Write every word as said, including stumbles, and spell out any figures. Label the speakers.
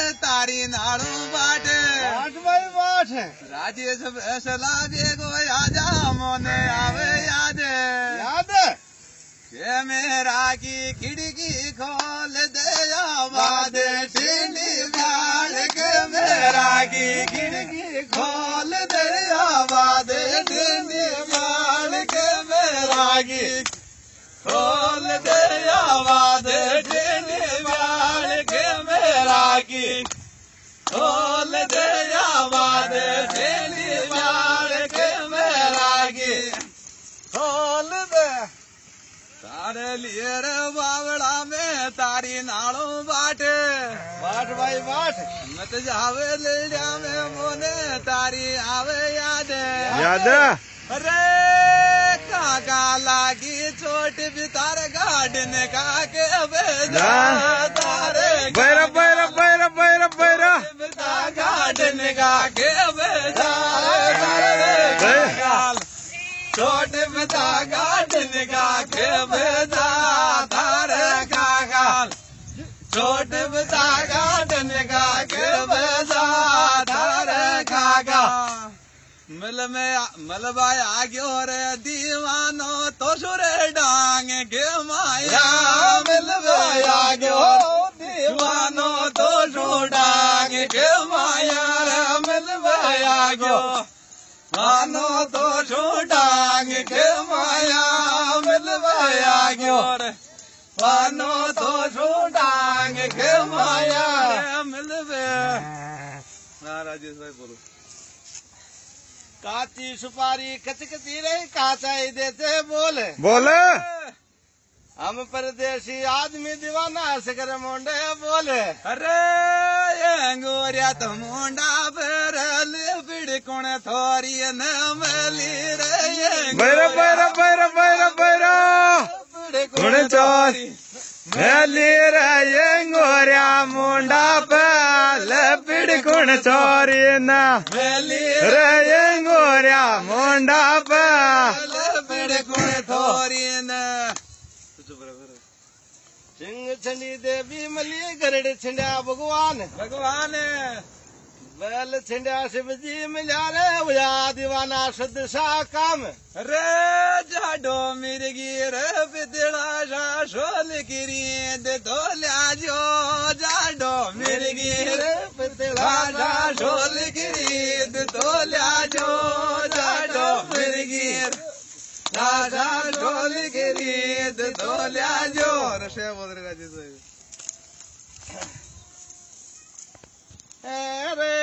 Speaker 1: तारी नाड़ू बाट
Speaker 2: बाट भाई बाट
Speaker 1: राजेश फैसला बेगो आजा मोने आवे याद
Speaker 2: याद
Speaker 1: के मेरा की खिड़की खोल दे आवाज टिंडी बाल के मेरा की खिड़की खोल दे आवाज टिंडी बाल के मेरा की खोल दे आवाज टिंडी बाल के मेरा की खोल दे आवाज टिंडी बाल के मेरा की खोल दे तारे लिए रे बावड़ा में तारी नाड़ो बाट
Speaker 2: बाट भाई बाट
Speaker 1: मत जावे लिया में मोने तारी आवे याद
Speaker 2: याद
Speaker 1: अरे काका लागी चोट भी तारे गार्डन का के बेजा तारे
Speaker 2: बैरा बैरा बैरा बैरा बैरा
Speaker 1: गार्डन का के बेजा छोट बता गार्डन का के बेजा तारे काका छोट बता गार्डन का के बेजा तारे काका मिल में मलबाई आग्यो रे दीवानो तो सुरे डांग के माया मिल में आग्यो दीवानो तो सु डांग के माया मिल में आग्यो मानो तो सु डांग के माया मिल में आग्यो रे मानो तो सु डांग के माया मिल में राजेश भाई बोलो
Speaker 2: काची सुपारी कचकती रही काचाई देते बोले
Speaker 1: बोले
Speaker 2: हम परदेसी आदमी दीवाना सिकर मोंडे बोले
Speaker 1: अरे ये गोरिया तो मुंडा पर लिपड़ कौन थोरी न मली रे
Speaker 2: बैरा बैरा बैरा बैरा बैरा
Speaker 1: कौन चोरी
Speaker 2: मेली रे गोरिया मुंडा पे लपड़ कौन चोरी न
Speaker 1: मली
Speaker 2: रे गोरिया मुंडा पे
Speaker 1: लिपड़ कौन थोरी न
Speaker 2: सिंह छंडी देवी मली गरड़ छिंडा भगवान
Speaker 1: भगवान
Speaker 2: बैल छिंडा शिव जी मिला रे उया दीवाना शुद्ध सा काम
Speaker 1: रे जाडो मिर्गी रे पितड़ा सा शोल गिरी दे तो जो जाडो मिर्गी रे पितड़ा सा शोल गिरी दे तो जो जाडो मिर्गी राजा ढोल गिरी दे तो जो रशे बोल रहे राजेश
Speaker 2: रे